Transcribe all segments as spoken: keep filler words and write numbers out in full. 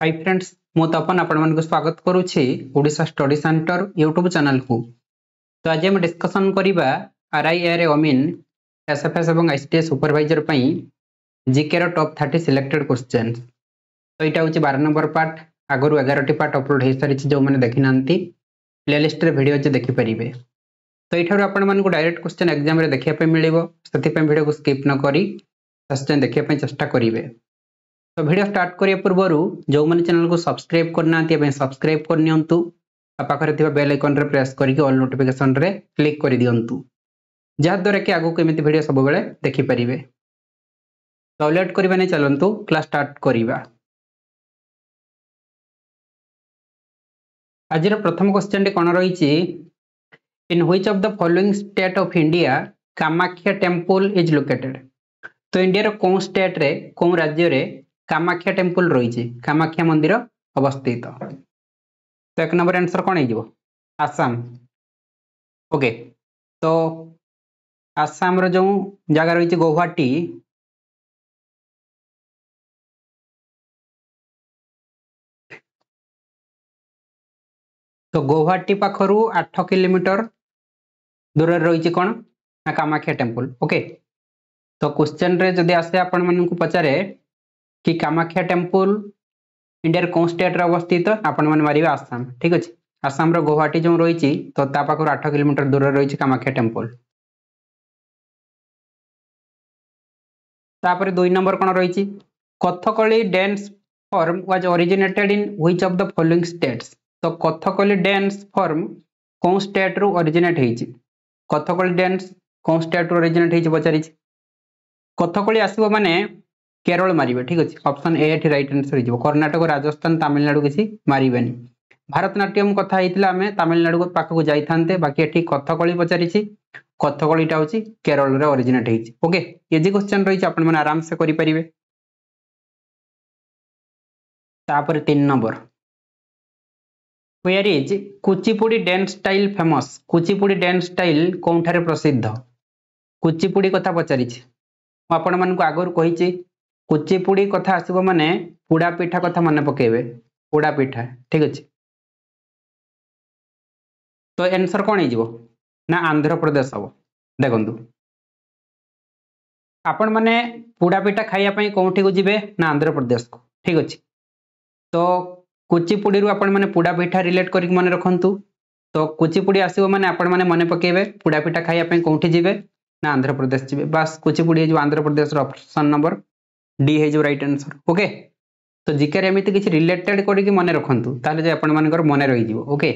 Hi friends मु तपन आपण मन को स्वागत करूछि Odisha study centre YouTube channel को। तो आज हम डिस्कशन करिबा आरआईआर अमीन एसएफएस एवं आईसीटीएस सुपरवाइजर पई जीके रो टॉप तीस सिलेक्टेड क्वेश्चंस। तो इटा होछि बारह नंबर पार्ट आगरु ग्यारह टी पार्ट अपलोड हे सारी जो माने देखि नांती प्लेलिस्ट रे वीडियो जे देखि परिबे। तो इठारो आपण मन को डायरेक्ट क्वेश्चन एग्जाम रे देखिया पे मिलिबो सति पे वीडियो को स्किप न करी क्वेश्चन देखिया पे चेष्टा करिवे। तो वीडियो स्टार्ट करिया पूर्वरु जो माने चैनल को सब्सक्राइब करना ते सब्सक्राइब कर नियंतु आ पाखरे थिबा बेल आइकन रे प्रेस करके ऑल नोटिफिकेशन रे क्लिक कर दियंतु जा द्वारा कि आगु केमिति वीडियो सब बेले देखि परिबे। तो लेट करबा नै चलंतु क्लास स्टार्ट करिबा। आजिर प्रथम क्वेश्चन टे कोन रहिछि in which of the following state of India Kamakhya temple is located. तो इंडिया रो कोन स्टेट रे कोन राज्य रे कामाख्या टेंपल रही कामाख्या मंदिर अवस्थित। तो एक नंबर आंसर कौन हो आसाम। ओके तो आसाम रो जो जगह रही गुवाहाटी तो गुवाहाटी पाखरु आठ किलोमीटर दूर रही कौन ना कामाख्या टेंपल। ओके तो क्वेश्चन रे जदि आसे आपण मन को पचारे कि कामाख्या टेंपल इंडिया कौन स्टेट रे अवस्थित आपण मन मारिबे आसाम। ठीक अछि आसाम रो गुवाहाटी जो रही तो ता पाखर आठ किलोमीटर दूर रही कामाख्या टेंपल। तापर दुई नंबर कोन रही Kathakali dance form was originated in which of the following states. तो कथकली डांस फॉर्म कौन स्टेट रो ओरिजिनेट हेछि कथकली डांस कौन स्टेट रो ओरिजिनेट हेछि पचारि कथकली आसीबो माने केरल मारिबे। ठीक अछि ऑप्शन ए एठी राइट आंसर हिजो कर्नाटक राजस्थान तमिलनाडु किछि मारिबेनी। भारतनाट्यम कथा हितला हमें तमिलनाडु को पाख को जाई थानते बाकी एठी कथकली पचारिछि कथकलीटा होछि केरल रे ओरिजिनेट हेछि। ओके इजी क्वेश्चन रहिछि आपण मन आराम से करि परिबे। तापर तीन number where is Kuchipudi dance style famous. Kuchipudi dance style कोनठारे प्रसिद्ध कुचिपुड़ी कथा पचारिछि आपण मन को आगर कहिछि कुचिपुड़ी कथा आसीबो माने पुड़ा पिठा कथा मन पकेबे पुड़ा पिठा। ठीक अछि तो आंसर कोन हिजो ना आंध्र प्रदेश हबो। देखंतु आपण माने पुड़ा पिठा खाइया पई कोठी को जिवे ना आंध्र प्रदेश को। ठीक अछि तो कुचिपुड़ी रु आपण माने पुड़ा पिठा रिलेट करिक मन रखंतु। तो कुचिपुड़ी आसीबो माने आपण माने मन पकेबे पुड़ा पिठा खाइया पई कोठी जिवे ना आंध्र प्रदेश जिवे बस कुचिपुड़ी जो आंध्र प्रदेश रो ऑप्शन नंबर डी है जो राइट आंसर। ओके तो जीके रे एमिति किछि रिलेटेड करिक मन रखंतु ताले जे आपण मानकर मन रहि जिवो। Okay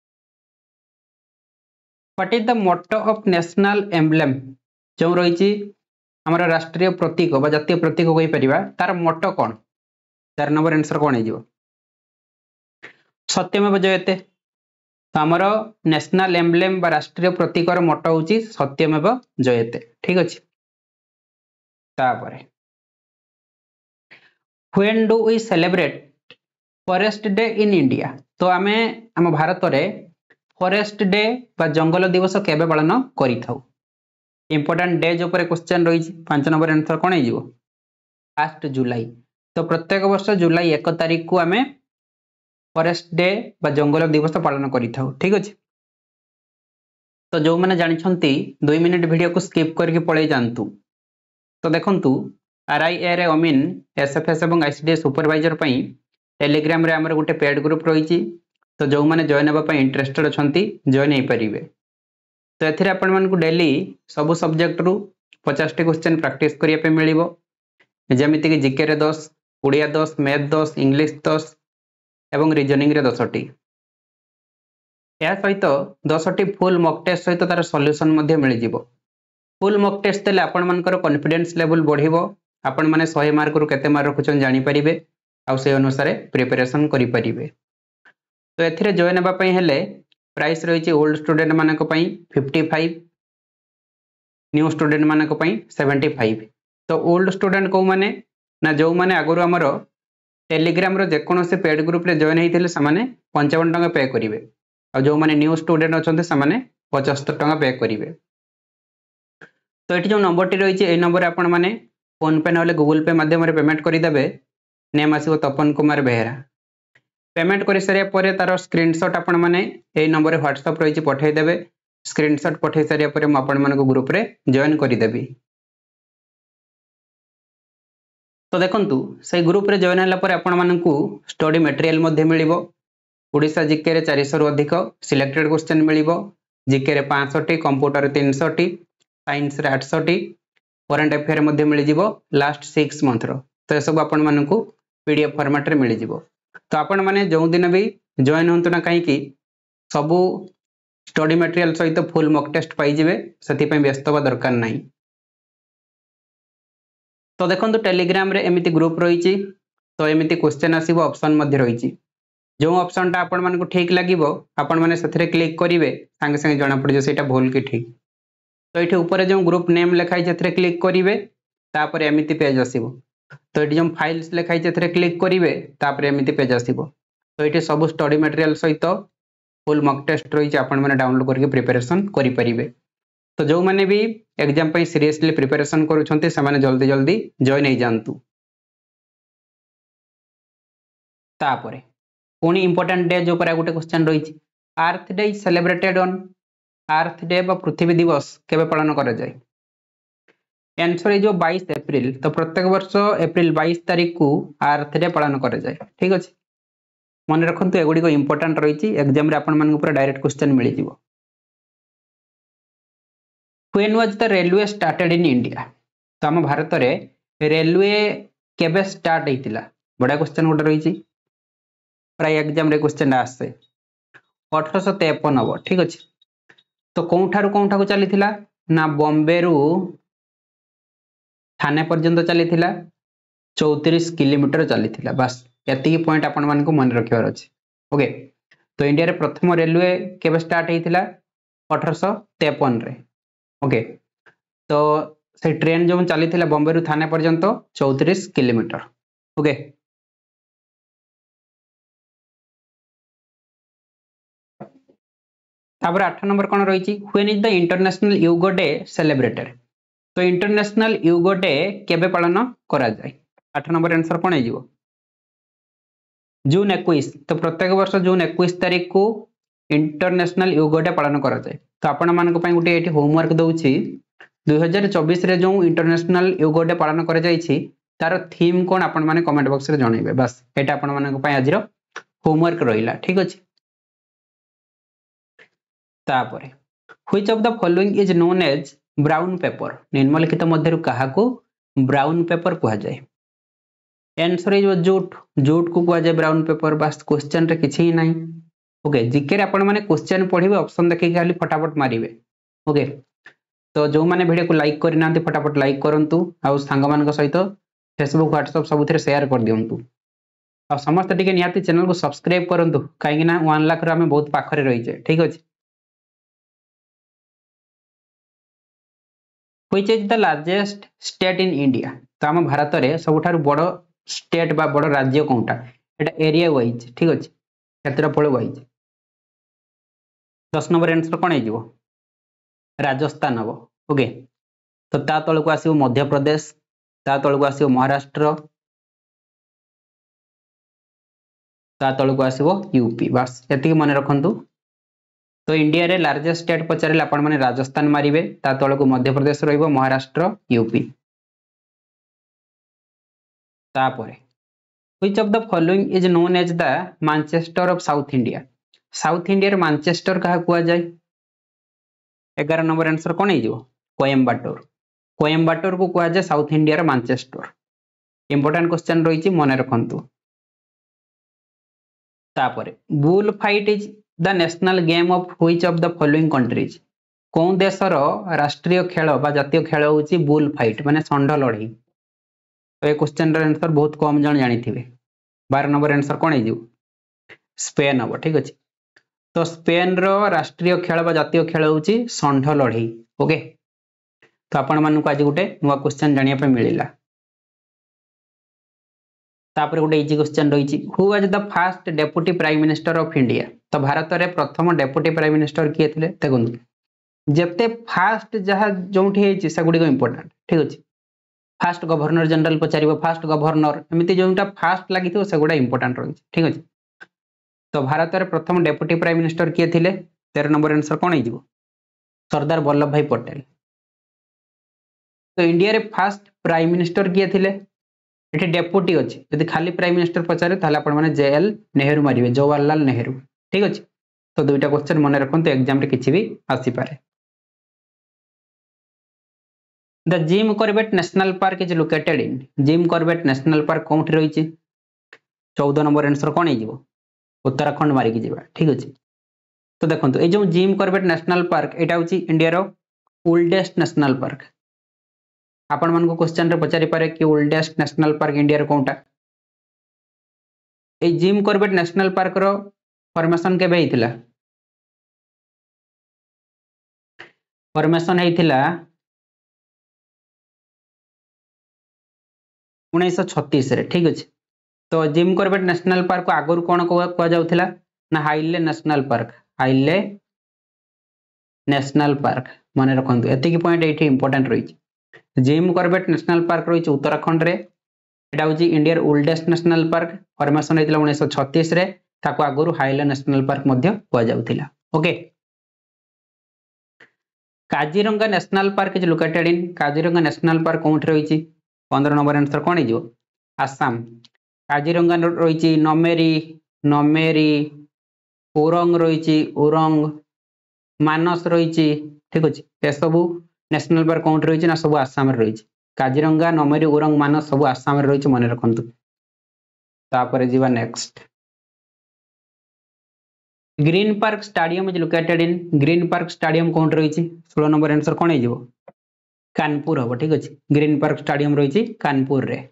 what is the motto of national emblem जो रही हमर राष्ट्रीय प्रतीक बा जातीय प्रतीक कहि परिबा तार मोटो कोन चार नंबर आंसर कोन हे जिवो सत्यमेव जयते। तो हमर नेशनल एम्ब्लेम बा राष्ट्रीय प्रतीक रो मोटो होची सत्यमेव जयते। ठीक अछि तापरे when do we celebrate forest day in India. तो आमे हम भारत रे फॉरेस्ट डे बा जंगल दिवस केबे पालन करि थाउ इंपोर्टेंट डे जो पर क्वेश्चन रही पांच नंबर आंसर कोन हे जिवो फर्स्ट जुलाई। तो प्रत्येक वर्ष जुलाई एक तारिख को आमे फॉरेस्ट डे बा जंगल दिवस पालन करि थाउ। ठीक अछि तो जो माने जानि छंती दो मिनिट वीडियो को स्किप करके पळे जानतु। तो देखंतु आरआईआर अमीन एसएफएस एवं आईसीडीएस सुपरवाइजर पई टेलीग्राम रे हमर गुटे पेड ग्रुप रहिछि तो जो माने जॉइन हेबा पई इंटरेस्टेड अछंती जॉइन हे परिबे। तो एथिरे आपण मन को डेली सब सब्जेक्ट रु पचास टी क्वेश्चन प्रैक्टिस करिया पे मिलिबो जेमिति कि जीके रे दस ओडिया दस मैथ दस इंग्लिश दस एवं रीजनिंग रे दस टी या सहित दस टी फुल मॉक टेस्ट सहित तार सॉल्यूशन मध्ये मिल जिवो। फुल मॉक टेस्ट देले आपण मानकर कॉन्फिडेंस लेवल बढ़िबो आपण माने सौ मार्क रु केते मार्क रखुचन जानि परिबे आ से अनुसार प्रिपरेशन करि परिबे। तो एथिरे जॉइन हेबा पई हेले प्राइस रहिछि ओल्ड स्टूडेंट मानक पई पचपन न्यू स्टूडेंट मानक पई पचहत्तर। तो ओल्ड स्टूडेंट को माने ना जो माने आगुरु हमरो टेलीग्राम रो जे कोनोसे पेड ग्रुप रे जॉइन हेतिले सामाने पचपन टका पे करिवे आ जो माने न्यू स्टूडेंट अछन्ते सामाने पचहत्तर टका पे करिवे। तो एठी जो नंबर टी रहिछि ए नंबर आपण माने फोन पे नले गूगल पे माध्यम रे पेमेंट करि देबे नेम आसीबो तपन कुमार बेहरा। पेमेंट कर सारे पर तार स्क्रीनशॉट आपण माने ए नंबर व्हाट्सएप रही पठे देबे स्क्रीनशॉट पठे सारे पर मु आपण मानको ग्रुप रे जॉइन करि देबी। तो देखंतु से ग्रुप रे जॉइन हला पर आपण मानको स्टडी मटेरियल मध्ये मिलिबो। ओडिसा जीके रे चार सौ रु अधिक सिलेक्टेड क्वेश्चन मिलिबो। जीके रे पाँच सौ टी, कंप्यूटर तीन सौ टी, साइंस रे आठ सौ टी, करंट अफेयर मध्ये मिल जिवो लास्ट सिक्स मंथ रो। तो सब आपण मानकू पीडीएफ फॉर्मेट रे मिल जिवो। तो आपण माने जो दिन भी जॉइन होंतु ना कहीं की सबू स्टडी मटेरियल सहित फुल मॉक टेस्ट पाई जिवे सती पे व्यस्त बा दरकार नहीं। तो देखंतु टेलीग्राम रे एमिति ग्रुप रही तो एमिति क्वेश्चन आसीबो ऑप्शन मध्ये रही जो ऑप्शन टा आपण मानकू ठीक लागिबो आपण माने सथरे क्लिक करिवे संगे संगे जणा पड़ जे सेटा भूल की ठीक। तो ये ऊपर जो ग्रुप नेम लिखाई से क्लिक करेंगे तापर एमती पेज आसो। तो ये जो फाइल्स लिखाई से क्लिक करेंगे तापर एमती पेज आसो। तो ये सब स्टडी मटेरियल सहित फुल मॉक टेस्ट रही आपण मैंने डाउनलोड करके प्रिपरेशन करेंगे। तो जो मैंने भी एग्जाम पे सीरियसली प्रिपरेशन करुछंते से जल्दी जल्दी जॉइन हो जातु। तापर पुणी इंपोर्टेंट डे जो पर गोटे क्वेश्चन रही earth day is celebrated on earth day बा पृथ्वी दिवस केबे पालन करा जाए। आंसर है जो बाईस अप्रैल। तो प्रत्येक वर्ष अप्रैल बाईस तारीख को अर्थ डे पालन करा जाए। ठीक अच्छे मन रखु एगुड़ी इंपोर्टेंट रही एग्जाम रे आपण मानक पूरा डायरेक्ट क्वेश्चन मिल जिवो। When was the railway started in India. तो आम भारत रे रेलवे केबे स्टार्ट होइतिला बड़ा क्वेश्चन गोटे रही प्राय एग्जाम रे क्वेश्चन आसे अठारह सौ तेपन हम। ठीक अच्छे तो कौठारू कौठा को चली ना बॉम्बे रु थाने पर्यंत चली चौतीस किलोमीटर चली बस ये पॉइंट आपण मानक मन रखार अच्छे। ओके तो इंडिया रे प्रथम रेलवे केबे स्टार्ट होइतिला अठारह सौ तेपन रे। ओके तो से ट्रेन जो चली बॉम्बे रु थाने पर्यंत चौतीस किलोमीटर। ओके तापर आठ नंबर कौन रही when is the international yoga day celebrated. तो इंटरनेशनल यूगो डे केबे पालन करा जाए। आठ नंबर आंसर कौन है जून इक्कीस। तो प्रत्येक वर्ष जून इक्कीस तारीख को इंटरनेशनल यूगो डे पालन करा जाए। तो आपण मानक पई गोटे एठी होमवर्क दउछि दो हज़ार चौबीस रे जो इंटरनेशनल यूगो डे पालन करा जाइछि तार थीम कोन आपण माने कमेंट बॉक्स रे जणाइबे। बस एटा आपण मानक पई आजिरो होमवर्क रहिला। ठीक अछि तापरे which of the following is known as brown paper. निम्नलिखित मध्यरु काहाकू ब्राउन पेपर कहा जाए। Answer is jute. जूट को कहा जाए ब्राउन पेपर। बस क्वेश्चन रे किछि ही नहीं। ओके जीके रे आपण माने क्वेश्चन पढिबे ऑप्शन देखि खाली फटाफट मारिबे। ओके तो जो माने वीडियो को लाइक करि नांती फटाफट लाइक करंतु आ संग मानक सहित फेसबुक व्हाट्सएप सबुथिरे शेयर कर दियंतु आ समस्त टिके निहाती चैनल को सब्सक्राइब करंतु काहे ना एक लाख रे हमें बहुत पाखरे रही जाय। ठीक अछि which is the largest state in India. तो आम भारत में सबुठारु बड़ स्टेट बा बड़ राज्य कोनटा एटा एरिया वाइज। ठीक अछि क्षेत्रफल वाइज। दस नंबर आंसर कौन हो राजस्थान हम। ओके तो ता तल को आसिबो मध्य प्रदेश ता तल को आसिबो महाराष्ट्र ता तल को आसिबो यूपी। बस एतिक मन रखंतु। तो इंडिया रे लार्जेस्ट स्टेट पचारे आपण माने राजस्थान मारिबे ता तल को मध्य प्रदेश रहिबो महाराष्ट्र यूपी। तापरे which of the following is known as the Manchester of south India. South India रे मैनचेस्टर कहा कुआ जाय। ग्यारह नंबर आंसर कौन हो कोयम्बाटोर। कोयम्बाटोर को कहा जाए साउथ इंडिया रे मैनचेस्टर। इंपोर्टेंट क्वेश्चन रही मन रखंतु। तापरे bull fight is the national game of which of the following countries. कौन देशर राष्ट्रीय खेल बा जातीय खेल होची बुल फाइट माने षंढ लड़ाई। तो ये क्वेश्चन रे आंसर बहुत कम जन जानी थिबे। बारह नंबर आंसर कौन हो स्पेन हम। ठीक अछि तो स्पेन रो राष्ट्रीय खेल बा जातीय खेल होची षंढ लड़ाई। ओके तो आपण मानक आज गोटे नुआ क्वेश्चन जानिया पे मिलिला। तापर गोटे इजी क्वेश्चन रही who was the first deputy prime minister of India. तो भारत रे प्रथम डेप्यूटी प्राइम मिनिस्टर किए थिले देखंतु जेते फास्ट जहा जोंठी हेची से गुडी को इंपोर्टेंट। ठीक अछि फास्ट गवर्नर जनरल पचारिबो फास्ट गवर्नर एमिति जोंटा फास्ट लागितो से गुडा इंपोर्टेंट रही। ठीक अछि तो भारत रे प्रथम डेप्यूटी प्राइम मिनिस्टर किए थिले तेरह नंबर आंसर कोन हे सरदार वल्लभ भाई पटेल। तो इंडिया रे फर्स्ट प्राइम मिनिस्टर किए थिले एठी डेप्यूटी अछि यदि खाली प्राइम मिनिस्टर पचारे ताले आपण माने जेएल नेहरू मारिबे जवाहरलाल नेहरू ठीक अछि। तो दुईटा क्वेश्चन मन रखंतु एग्जाम रे किछि भी आसी पारे। The Jim Corbett national park is located in Jim Corbett national park कोठी रहिछि चौदह नंबर आंसर कोन हे जिवो उत्तराखंड मारिकी जिबा ठीक अछि। तो देखंतु ए जो जिम कॉर्बेट नेशनल पार्क एटा होछि इंडिया रो ओल्डेस्ट नेशनल पार्क। आपण मन को क्वेश्चन रे पचारि पारे कि ओल्डेस्ट नेशनल पार्क इंडिया रो कोनटा। ए जिम कॉर्बेट नेशनल पार्क रो फॉर्मेशन केबे हिथिला फॉर्मेशन हेतिला उन्नीस सौ छत्तीस रे ठीक अछि। तो जिम कॉर्बेट नेशनल पार्क को आगुर कोन को जाउथिला ना Hailey national park Hailey national park माने रखंतु एतिकी पॉइंट एठी इंपोर्टेंट रही। जिम कॉर्बेट नेशनल पार्क रही उत्तराखंड रे एटा होची India oldest national park formation हेतिला उन्नीस सौ छत्तीस रे ताको आगुर हाइले नेशनल पार्क मध्य को जाउथिला okay. Kaziranga national park is located in Kaziranga national park कोठी रही पंद्रह नंबर आंसर कोन हे जो आसाम। काजीरंगा रही नमेरी नमेरी ओरंग रही ओरंग मानस रही ठीक अच्छे ये सब नेशनल पार्क कौन रही ना सब आसाम रही काजीरंगा नमेरी ओरंग मानस सब आसाम रही मन रखु। तापर जीवा next green park stadium is located in green park stadium कौन रही सोलह नंबर आंसर कौन हो कानपुर हम ठीक अच्छे ग्रीन पार्क स्टाडियम रही कानपुर रे।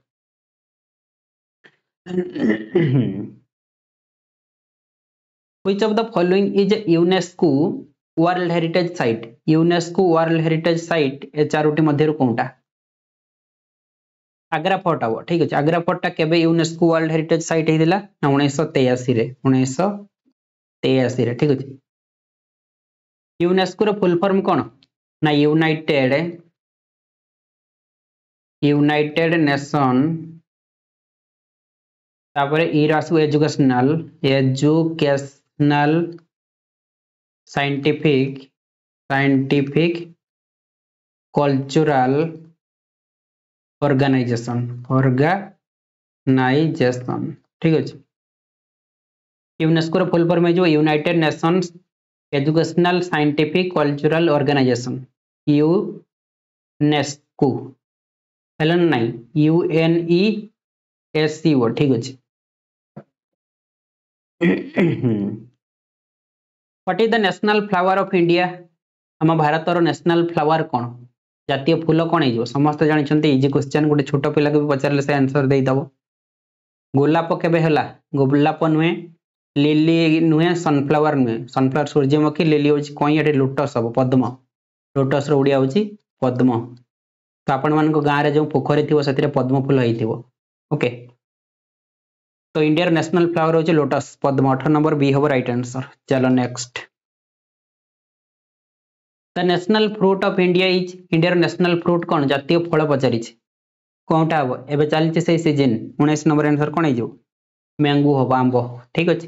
Which of the following is UNESCO World Heritage Site UNESCO World Heritage Site ए चारोटी मध्यरु कोनटा आग्रा फोर्ट हम ठीक अच्छे आग्रा फोर्ट टा केबे यूनेस्को वर्ल्ड हेरिटेज साइट हेदिला ना उन्नीस सौ तेयासी रे उन्नीस सौ तेयासी रे ठीक अच्छे। यूनेस्को रो फुल फॉर्म कोन ना यूनाइटेड यूनाइटेड नेशन तापर इरासु educational educational scientific scientific cultural organization organization ठीक अच्छे। यूनेस्को रो फुल फॉर्म है जो united nations educational scientific cultural organization UNESCO हेलन नाइ U N E S C O ठीक अच्छे। What is the national flower of India हम भारत रो नेशनल फ्लावर कौन जातीय फूल कौन हो समस्त जानते इजी क्वेश्चन गोटे छोट पिला को भी पचारे से आंसर दे दब। गोलाप केबे हला गोलाप नुहे लिली नुहे सनफ्लावर नुहे सनफ्लावर सूर्यमुखी लिली होची कोई एटे लोटस हम पद्म लोटस रो ओडिया होची पद्म। तो आपण मान गाँव में जो पोखरी थी से पद्म फूल हो ओके। तो इंडिया नेशनल फ्लावर होची लोटस पद्म अठारह नंबर बी हम राइट आंसर। चलो next the national fruit of India is India national fruit कौन जातीय फल पचारि कौनटा हम एवं चलती से सीजन उन्नीस नंबर आंसर कौन हो मैंगो हम आंब ठीक अच्छे।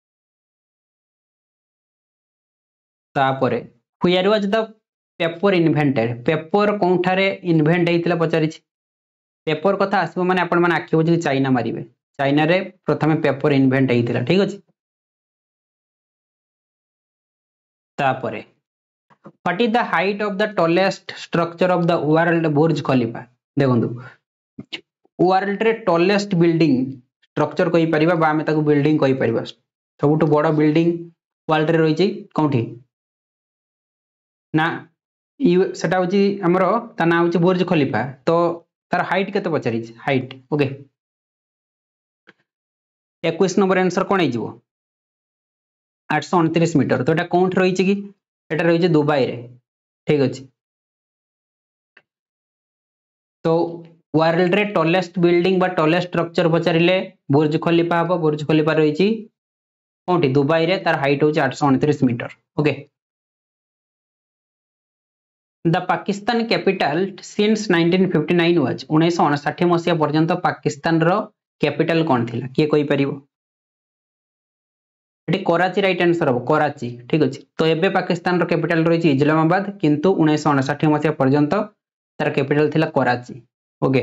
तापर where was the paper invented paper कौठारे इन्वेंट होता पचारि पेपर कथा आसो मैंने आपण मैंने आखि बुझी चाइना मारे चाइना रे प्रथम पेपर इन्वेंट होता ठीक अच्छे। तापर what is the height of the tallest structure of the world Burj Khalifa देखो वर्ल्ड रे टॉलेस्ट बिल्डिंग स्ट्रक्चर कहि परिबा बा आमे ताको बिल्डिंग कहि परिबा सबुठ बड़ बिल्डिंग वर्ल्ड रे रही कौटी ना सेटा होची हमरो ता ना होची बुर्ज खलीफा। तो तार हाइट केते पचारि हाइट ओके इक्कीस नंबर आंसर कौन हो आठ सौ उनतीस मीटर। तो एटा कौन रही कि एटा रही दुबई रे ठीक अच्छे। तो वर्ल्ड रे टॉलेस्ट बिल्डिंग बा टॉलेस्ट स्ट्रक्चर पचारे बुर्ज खलीफा हम बुर्ज खलीफा रही कौटी दुबई रे तार हाइट होची आठ सौ उनतीस metre okay. The Pakistan capital since nineteen fifty nine was उन्नीस सौ उनसठ मसीहा पर्यंत पाकिस्तान रो कैपिटल कौन थिला किए कोई परिबो ये कराची राइट आंसर हम कराची ठीक अच्छे। तो एबे पाकिस्तान रो कैपिटल रही इस्लामाबाद किंतु उन्नीस अणषठी मसीहा पर्यंत तार कैपिटल थिला Karachi. Okay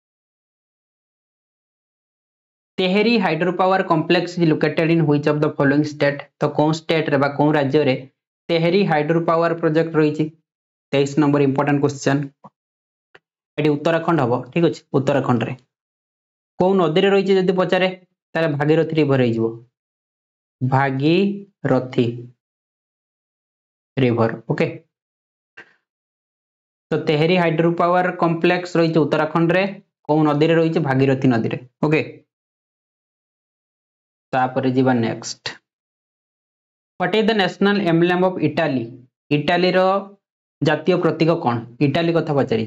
Tehri hydro power complex is located in which of the following state. तो कौन स्टेट रे बा कौन राज्य रे तेहरी हाइड्रो पावर प्रोजेक्ट रही तेईस नंबर इंपोर्टेंट क्वेश्चन ये उत्तराखंड हम ठीक अच्छे। उत्तराखंड रे कौ नदी रे रही जदि पचारे ताले भागीरथी रिवर हो भागीरथी रिवर। ओके तो तेहरी हाइड्रो पावर कॉम्प्लेक्स रही उत्तराखंड रे कौ नदी रे रही भागीरथी नदी रे। ओके तापर जीवा next what is the national emblem of Italy. Italy रो जातीय प्रतीक कौन इटाली कथा पचारि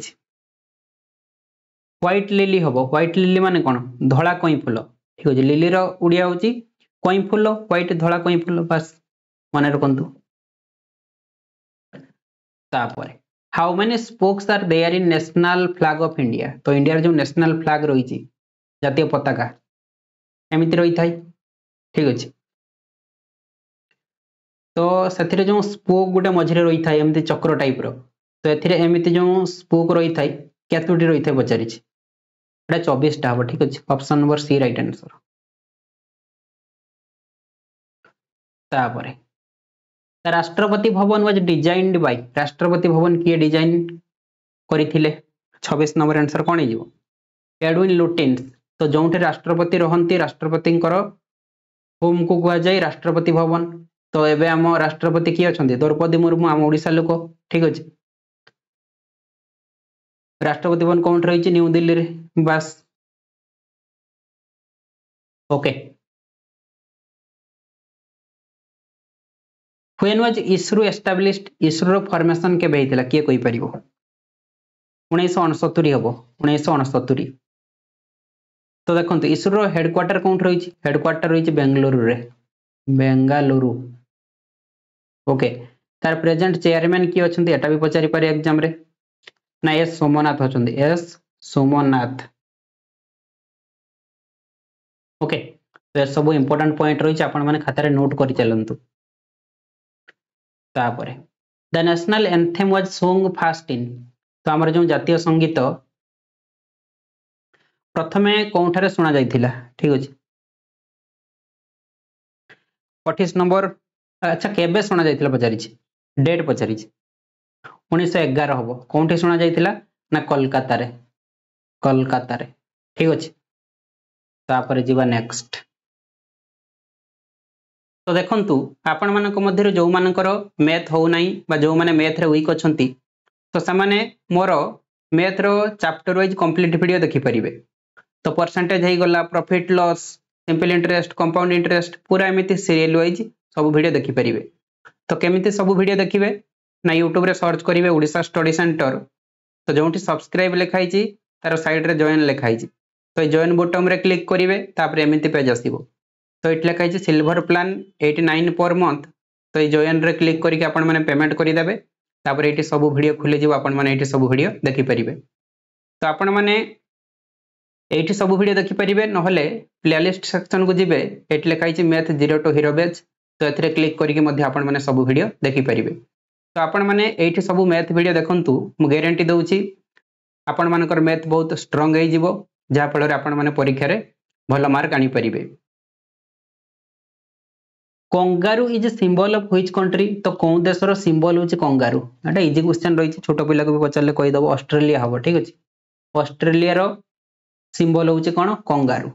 व्हाइट लिली हम व्हाइट लिली माने कौन धला कई फूल ठीक अच्छे। लिली रो उड़िया होची कई फूल व्हाइट धला कई फूल बस मन रखु। तापर how many spokes are there in national flag of India. तो इंडिया जो नेशनल फ्लैग रही जातीय पताका एमती रही थाई ठीक अच्छे। तो से जो स्पोक गोटे मझे रही था एमती चक्र टाइप रो तो एमती जो स्पोक रही था केतोटी रही था पचारि चौबीस टा हम ठीक अच्छे। Option number C right answer. तापर राष्ट्रपति भवन was designed bye Rashtrapati Bhavan किए डिजाइन करथिले छब्बीस नंबर आंसर कौन हो एडविन लुटिन्स। तो जो राष्ट्रपति रहती राष्ट्रपति होम को कह जाए राष्ट्रपति भवन। तो एबे आम राष्ट्रपति किए अच्छा द्रौपदी मुर्मू आम ओडिशा लोक ठीक अच्छे। राष्ट्रपति भवन कौन रही न्यू दिल्ली रे बस। Okay when was ISRO established ISRO formation के होता किए कोई परिबो उन्नीस अणसत्तरी हम उन्नीस अणसत्तरी। तो देखो इसरो हेडक्वार्टर कौन रही हेडक्वार्टर रही बेंगलुरु रे बेंगालुरु। ओके तार प्रेजेंट चेयरमैन किए अच्छा एटा भी पचारि पारे एग्जाम रे ना एस सोमनाथ अच्छा एस सोमनाथ। ओके तो सब इंपोर्टेंट पॉइंट रही आपण माने खातारे नोट करि चलंतु। तापरे the national anthem was sung first in. तो आमर जो जातीय संगीत प्रथमे कौन शुणा जाइथिला ठीक अच्छे। अठाईस नंबर अच्छा केबे शुणा जाइथिला पचारि डेट पचारि उन्नीस एगार हम कौन शुणा जाइथिला ना कोलकाता रे कोलकाता रे ठीक अच्छे। तापर जीवा नेक्स्ट तो देखंतु आपण मानक मध्यरे जो मानकर मैथ हो नाही बा जो माने मैथ रे वीक अछंती तो सामाने मोर मैथ रो चैप्टर वाइज कंप्लीट वीडियो देखि परिबे। तो परसेंटेज हे गला profit loss simple interest compound interest पूरा एमिति सीरियल वाइज सब वीडियो देखि परिबे। तो केमिति सब वीडियो देखिबे ना यूट्यूब रे सर्च करिवे ओडिशा स्टडी सेंटर। तो जोंठी सब्सक्राइब लिखाई छि तार साइड रे जॉइन लिखाई छि तो जॉइन बटन रे क्लिक करिवे तापर एमिति पेज आसीबो। तो इट लिखाई छि सिल्वर प्लान नवासी पर मंथ। तो ये जॉइन रे क्लिक करके आपण माने पेमेंट करि देबे तापर एठी सब वीडियो खुले जिवो आपण माने एठी सब वीडियो देखि परिबे। तो आपण माने एठी सब वीडियो देखि परिबे नहले प्लेलिस्ट सेक्शन को जिबे एठी लिखाई छि math zero to hero batch. तो एथिरे क्लिक करके मध्य आपण माने सब वीडियो देखि परिबे। तो आपण माने एठी सब मैथ वीडियो देखंतु मु गारंटी दउछि आपण मानकर मैथ बहुत स्ट्रांग हे जिवो जा फल रे आपण माने परीक्षा रे भलो मार्क आनी परिबे। Kangaroo is symbol of which country. तो कौन देशर सिंबल होची कंगारू एटा इजी क्वेश्चन रही छोट पिला को भी पचारले कहि दबो ऑस्ट्रेलिया हबो ठीक अछि। ऑस्ट्रेलिया रो सिंबल होची कोन कंगारू।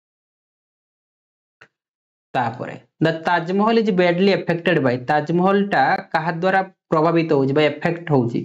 तापरे the Taj Mahal is badly affected by. Taj Mahal टा कहा द्वारा प्रभावित होची बाय इफेक्ट होची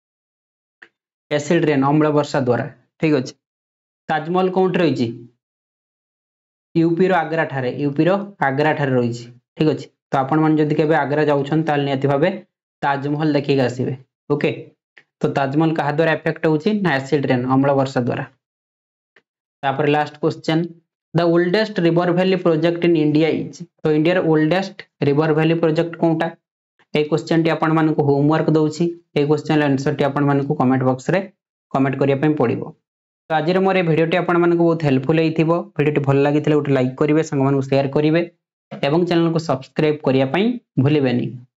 एसिड रेन अम्ल वर्षा द्वारा ठीक अछि। ताजमहल कोन रहिची यूपी रो आगरा ठारे यूपी रो आगरा ठारे रहिची ठीक अछि। तो आपण मन जदि केबे आगरा जाउछन ताल नियति भाबे ताजमहल देखि आसीबे। ओके तो ताजमहल कहा द्वारा इफेक्ट होची ना एसिड रेन अम्ल वर्षा द्वारा। तापर last question the oldest river valley project in India is. तो इंडिया रो ओल्डेस्ट रिवर वैली प्रोजेक्ट कोनटा ए क्वेश्चन टी आपण मन को होमवर्क दउची ए क्वेश्चन आंसर टी आपण मन को कमेंट बॉक्स रे कमेंट करिया पे पड़िबो। तो आज मोर वीडियो टी आपण मन को बहुत हेल्पफुल हेइथिबो। वीडियो टी भल लागिथिले उठ लाइक करिवे संग मन को शेयर करिवे एवं चैनल को सब्सक्राइब करिया पई भूलिबेनी।